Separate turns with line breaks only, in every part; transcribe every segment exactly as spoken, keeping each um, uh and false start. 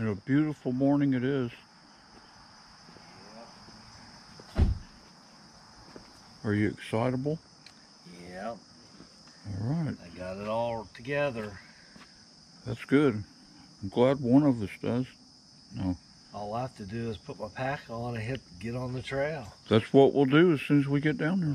And a beautiful morning it is.
Yep.
Are you excitable?
Yep.
All right.
I got it all together.
That's good. I'm glad one of us does. No.
All I have to do is put my pack on and hit get on the trail.
That's what we'll do as soon as we get down there.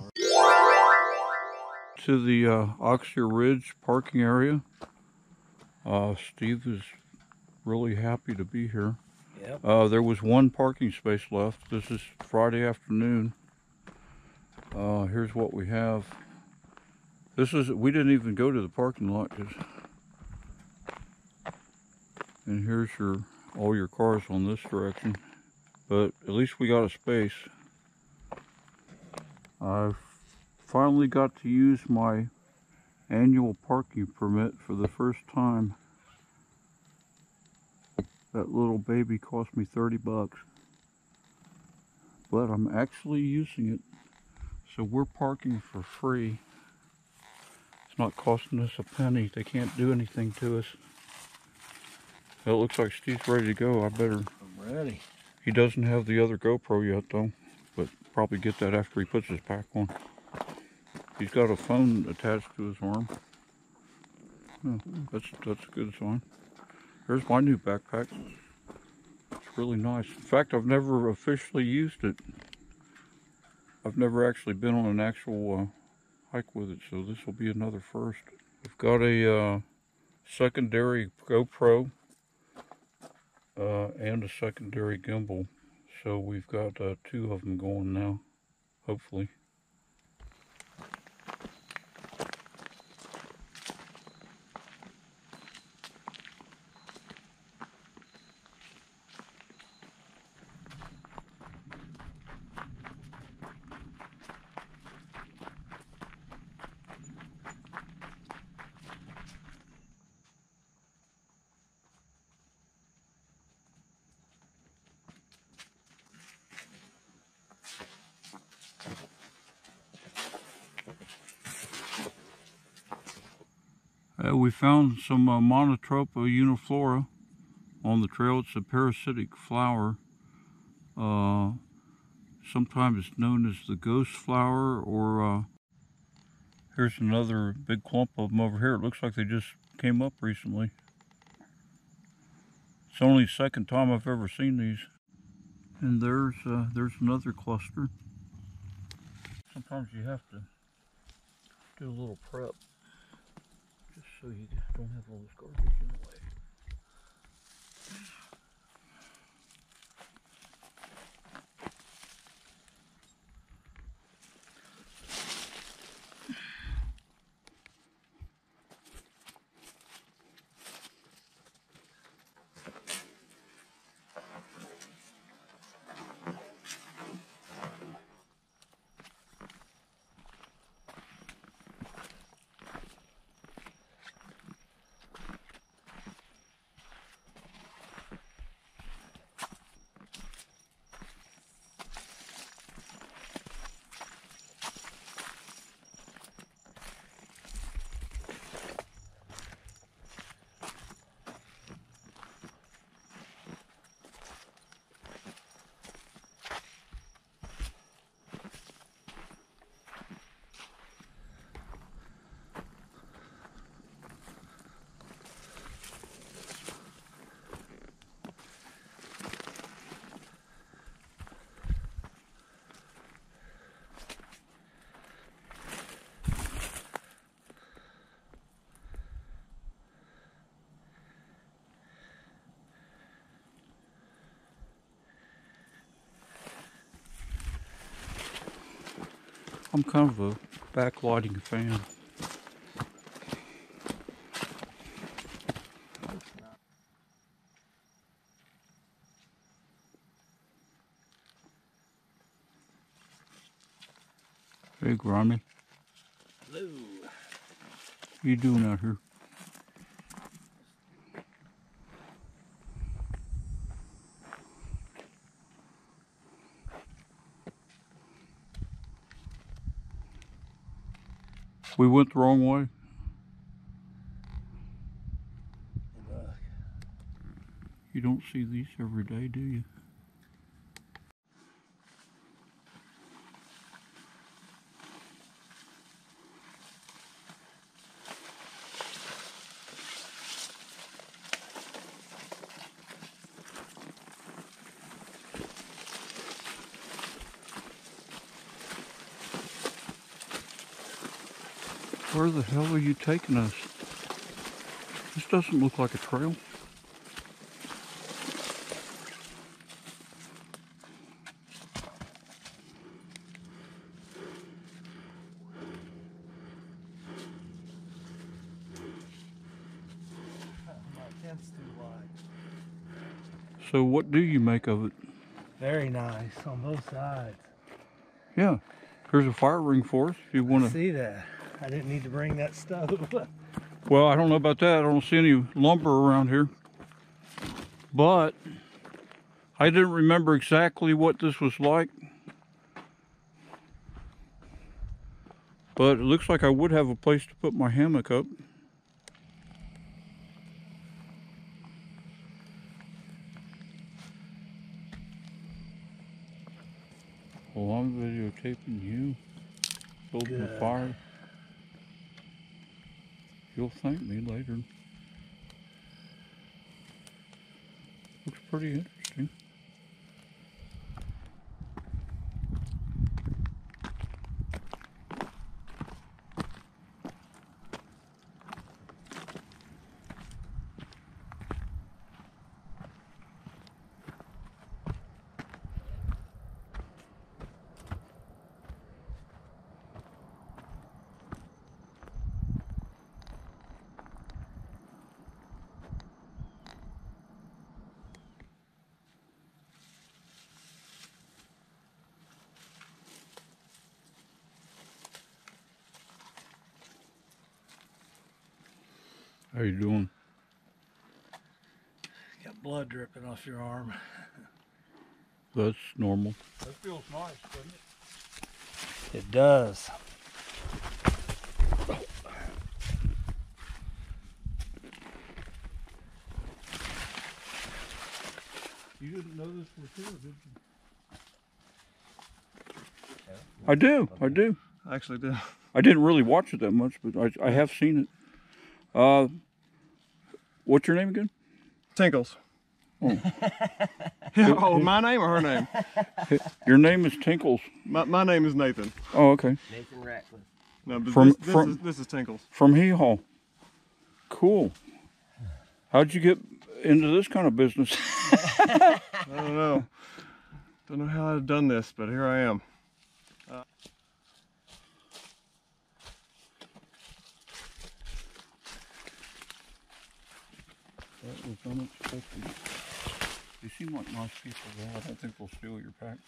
To the uh, Oxear Ridge parking area. Uh, Steve is really happy to be here.
Yep.
Uh, there was one parking space left. This is Friday afternoon. Uh, here's what we have. This is, we didn't even go to the parking lot. Cause, and here's your all your cars on this direction. But at least we got a space. I finally got to use my annual parking permit for the first time. That little baby cost me thirty bucks. But I'm actually using it. So we're parking for free. It's not costing us a penny. They can't do anything to us. It looks like Steve's ready to go. I better.
I'm ready.
He doesn't have the other GoPro yet though, but probably get that after he puts his pack on. He's got a phone attached to his arm. Oh, that's that's a good sign. Here's my new backpack. It's really nice. In fact, I've never officially used it. I've never actually been on an actual uh, hike with it, so this will be another first. We've got a uh, secondary GoPro uh, and a secondary gimbal, so we've got uh, two of them going now, hopefully. Uh, we found some uh, Monotropa uniflora on the trail. It's a parasitic flower. Uh, sometimes it's known as the ghost flower, or uh, here's another big clump of them over here. It looks like they just came up recently. It's only the second time I've ever seen these. And there's uh, there's another cluster. Sometimes you have to do a little prep, just so you don't have all this garbage in the way. I'm kind of a backlighting fan. Hey, Grimy.
Hello.
What you doing out here? We went the wrong way.
Look.
You don't see these every day, do you? Where the hell are you taking us? This doesn't look like a trail.
My tent's too wide.
So what do you make of it?
Very nice on both sides.
Yeah, there's a fire ring for us if you want
I
to.
see that. I didn't need to bring that stove.
Well, I don't know about that. I don't see any lumber around here. But I didn't remember exactly what this was like. But it looks like I would have a place to put my hammock up. Well, I'm videotaping you building a
Good.
fire. You'll thank me later. Looks pretty interesting. How you doing?
Got blood dripping off your arm.
That's normal. That feels nice, doesn't it?
It does.
You didn't know this was here, did you? I do, I do.
I actually do.
I didn't really watch it that much, but I, I have seen it. Uh, what's your name again?
Tinkles.
Oh.
Yeah, oh, my name or her name?
Your name is Tinkles.
My, my name is Nathan.
Oh, okay.
Nathan Ratcliffe.
No, but
From-
this, this,
from-
is, this is Tinkles.
From Hee Haw. Cool. How'd you get into this kind of business?
I don't know. Don't know how I've done this, but here I am. Uh,
That was unexpected. You seem like nice people, though. I don't think they'll steal your pack.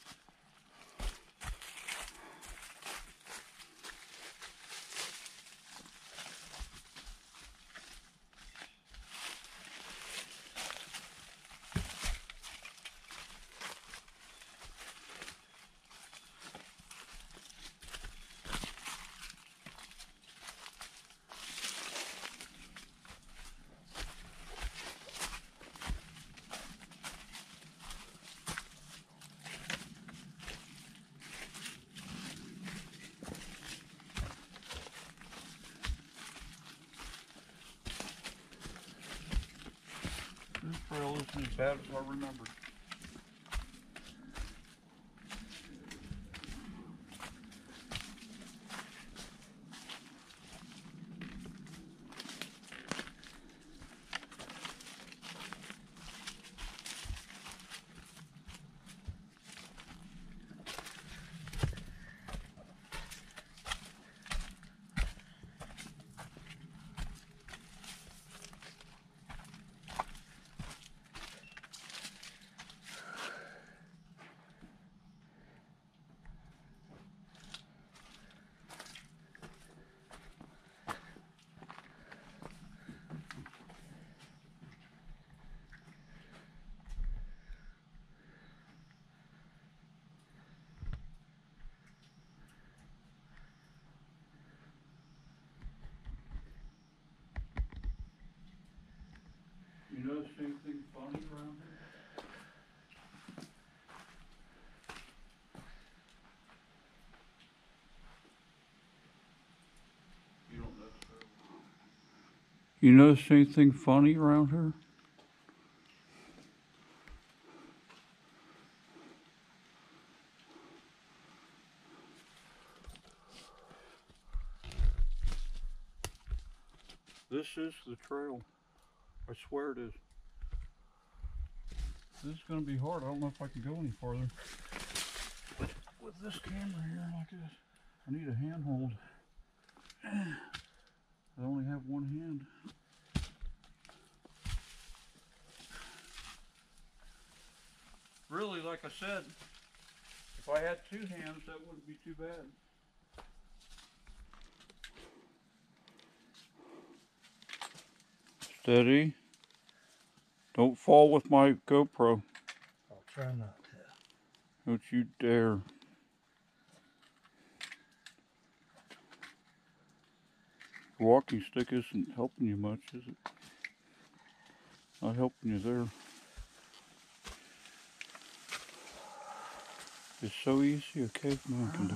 This trail isn't as bad as I remembered. notice anything funny around here? You don't necessarily. You notice anything funny around here? This is the trail. I swear it is. This is going to be hard. I don't know if I can go any farther. With, with this camera here like this, I need a handhold. I only have one hand. Really, like I said, if I had two hands, that wouldn't be too bad. Steady. Don't fall with my GoPro.
I'll try not to.
Don't you dare. The walking stick isn't helping you much, is it? Not helping you there. It's so easy a caveman can do.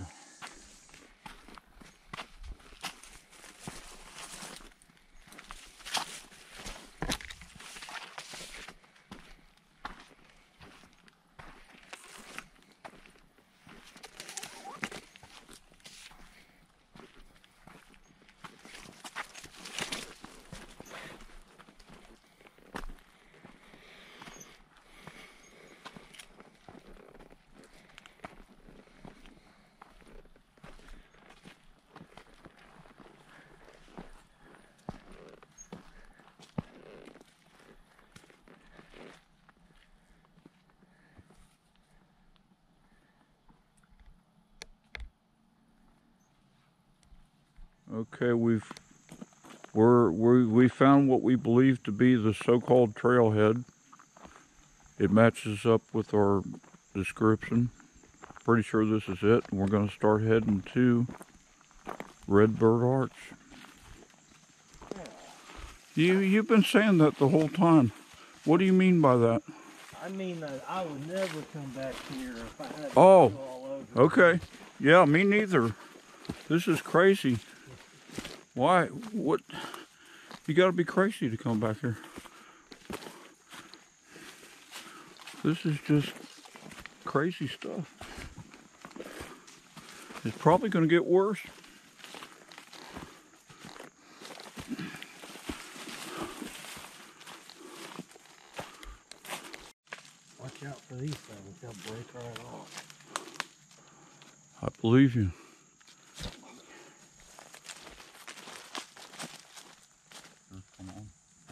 Okay, we've we're we we found what we believe to be the so-called trailhead. It matches up with our description. Pretty sure this is it. And we're going to start heading to Redbird Arch. You you've been saying that the whole time. What do you mean by that?
I mean that I would never come back here if I had to
Oh,
go all over.
okay. Yeah, me neither. This is crazy. Why? What? You gotta be crazy to come back here. This is just crazy stuff. It's probably gonna get worse.
Watch out for these things, they'll break right off.
I believe you. Come on.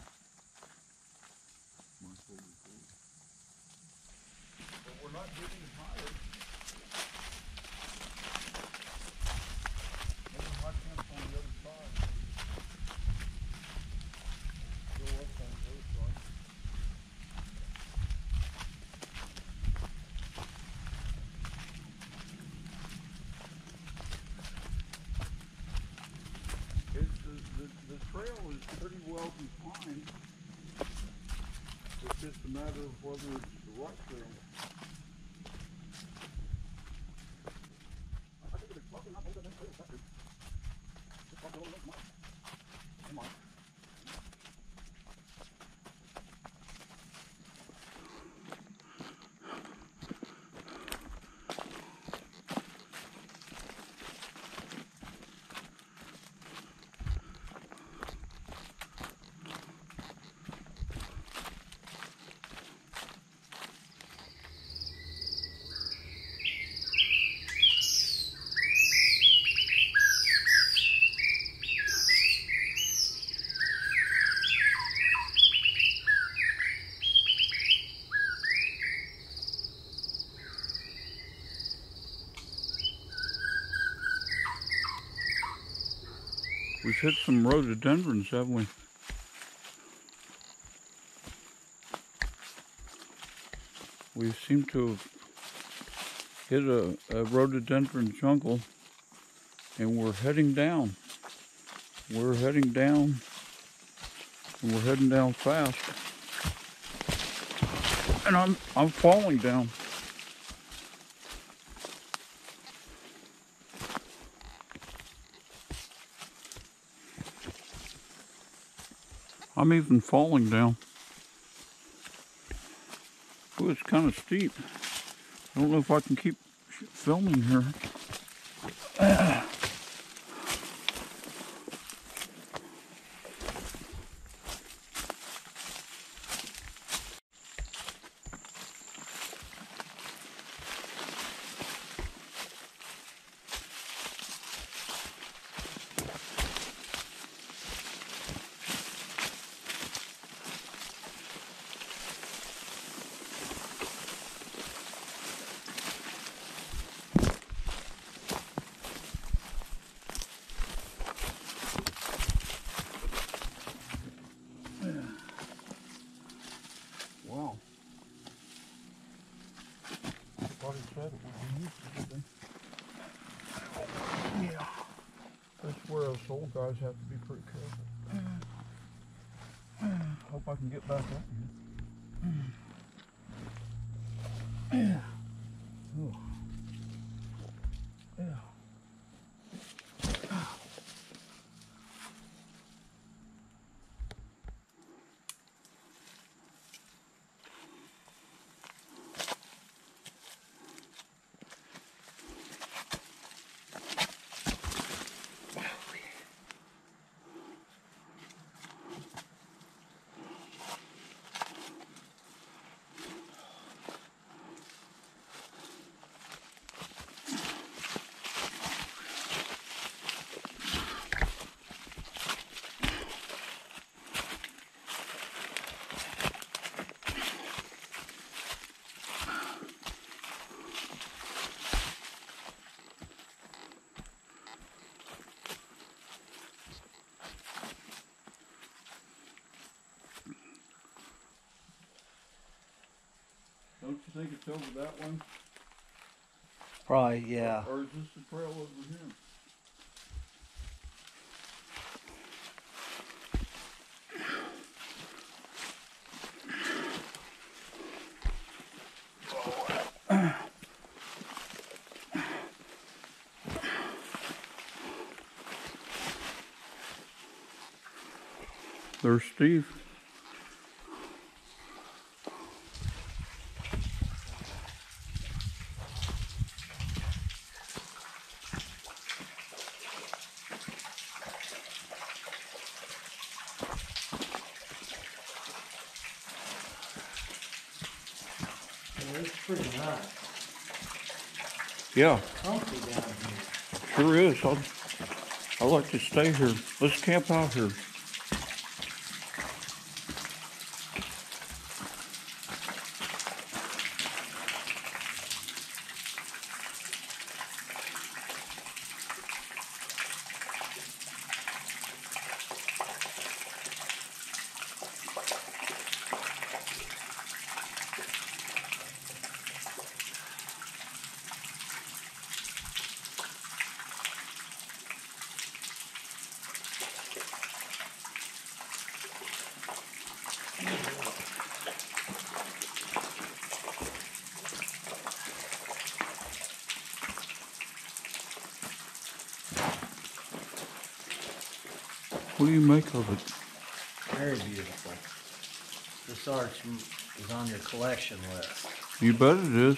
But we're not getting higher. Maybe my camp's on the other side. Go up on the other side. It's the, the, the trail is pretty well defined. It's just a matter of whether it's the right trail. We've hit some rhododendrons, haven't we? We seem to have hit a, a rhododendron jungle, and we're heading down. We're heading down, and we're heading down fast. And I'm I'm falling down. I'm even falling down. Oh, it's kind of steep. I don't know if I can keep filming here. Wow. Thought he said it would be useful. Yeah. That's where us old guys have to be pretty careful. Hope I can get back up here. Oh. Yeah. Don't you think it's over that one?
Probably, yeah.
Or is this the trail over here? There's Steve.
It's pretty nice.
Yeah,
Comfy down here.
sure is. I'd, I'd like to stay here. Let's camp out here. What do you make of it?
Very beautiful. This arch is on your collection list.
You bet it is.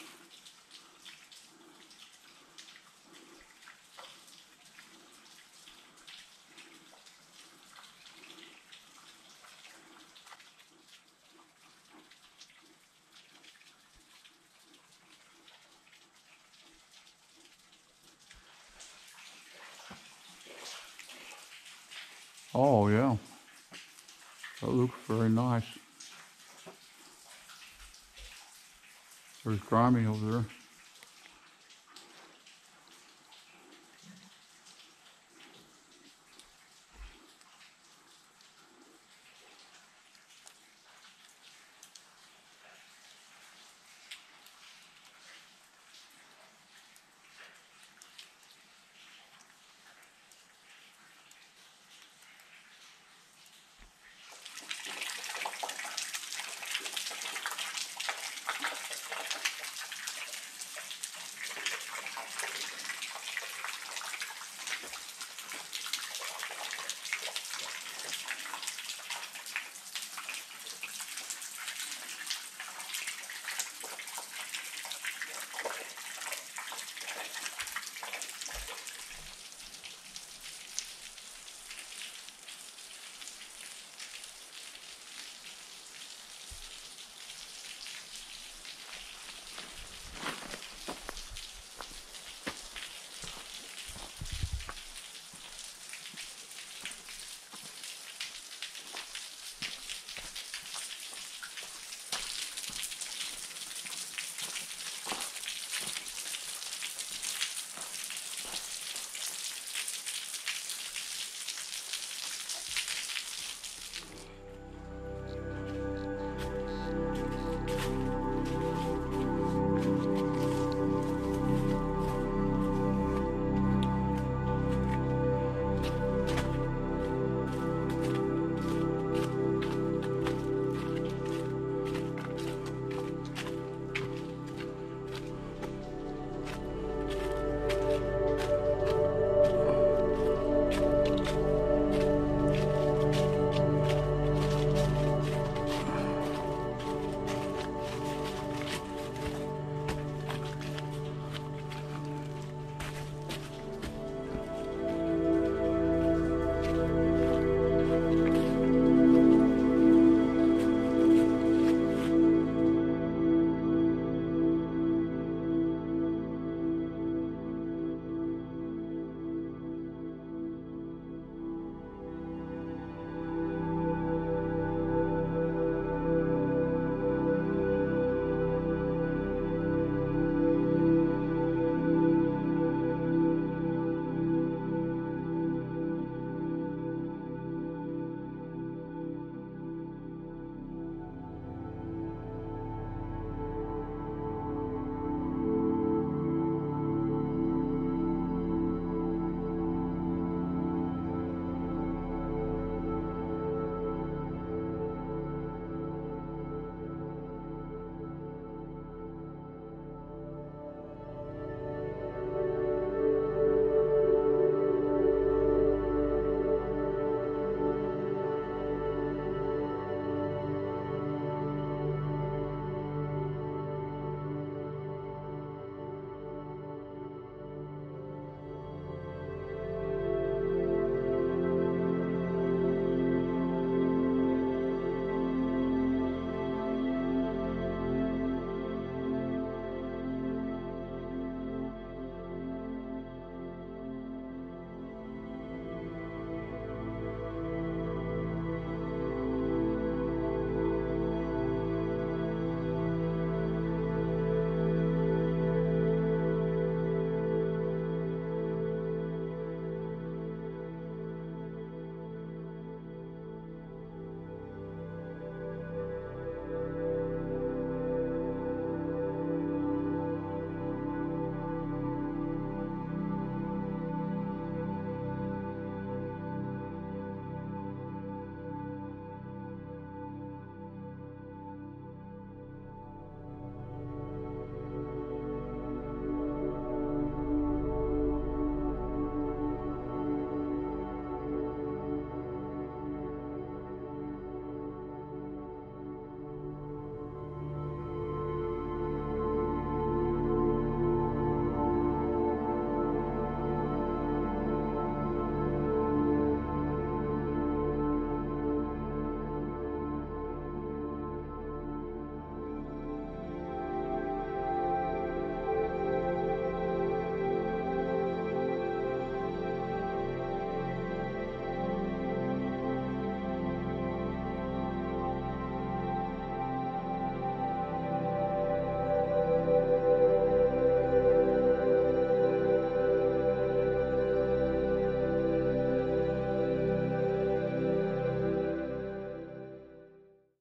Oh, yeah. That looks very nice. There's Grimy over there.